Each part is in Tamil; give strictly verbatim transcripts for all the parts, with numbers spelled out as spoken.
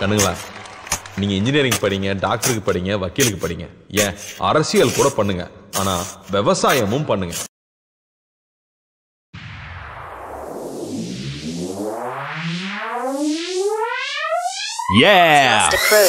கண்ணுங்களா, நீங்க இன்ஜினியரிங் படிங்க, டாக்டருக்கு படிங்க, வக்கீலுக்கு படிங்க, ஏன் அரசியல் கூட பண்ணுங்க, ஆனா விவசாயமும் பண்ணுங்க. Yeah.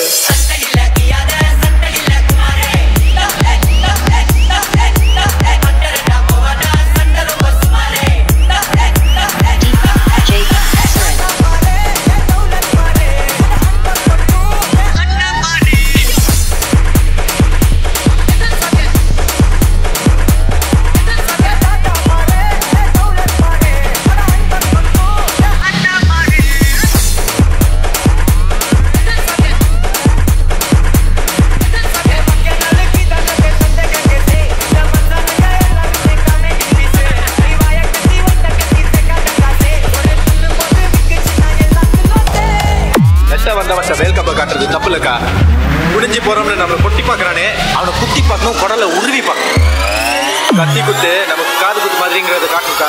வேல்கப்ப காட்டுறது தப்பு இல்லக்கா. முடிஞ்சு போறோம்னு நம்மள கொட்டி பாக்குறானே, அவனை குத்தி பார்க்கணும், குடலை உருவி பார்க்கணும். கத்தி குத்து நமக்கு காது குத்து மாதிரிங்கிறத காட்டுக்கா.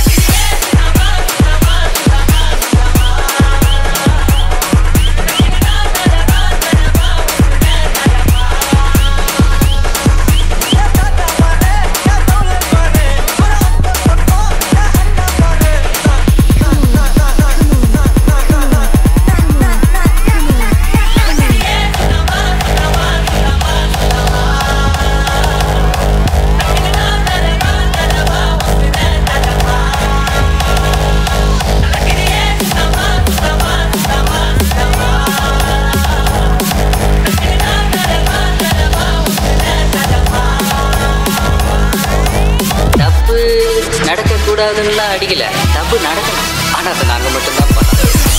நடக்கக்கூடாதுன்னா அடிக்கல, தப்பு நடக்கணும், ஆனா அதை நாங்கள் மட்டும்தான் பண்ணோம்.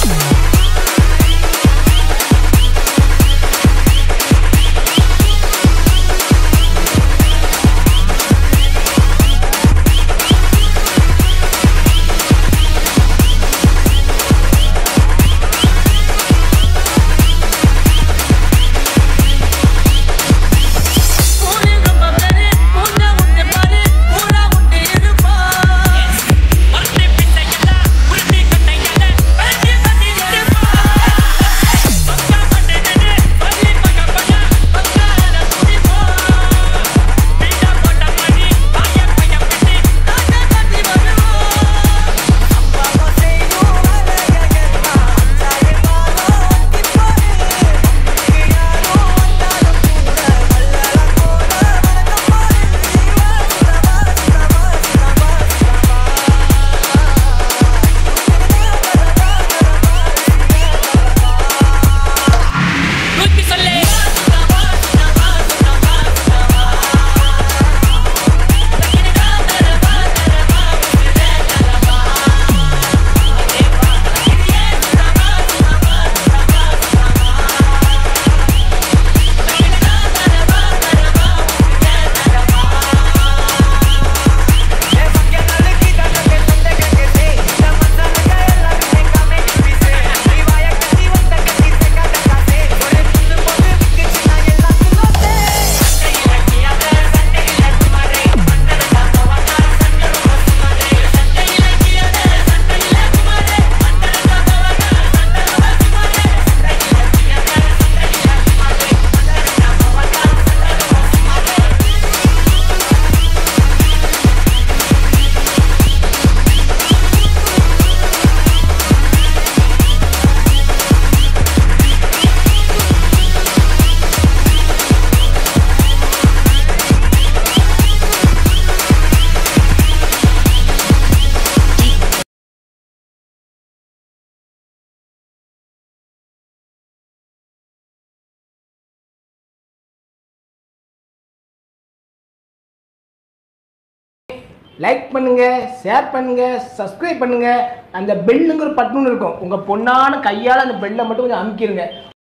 லைக் பண்ணுங்க, ஷேர் பண்ணுங்க, சப்ஸ்கிரைப் பண்ணுங்க. அந்த பெல்லுங்கிற பட்டன் இருக்கும், உங்க பொண்ணான கையால் அந்த பெல்லை மட்டும் கொஞ்சம் அமுக்கிடுங்க.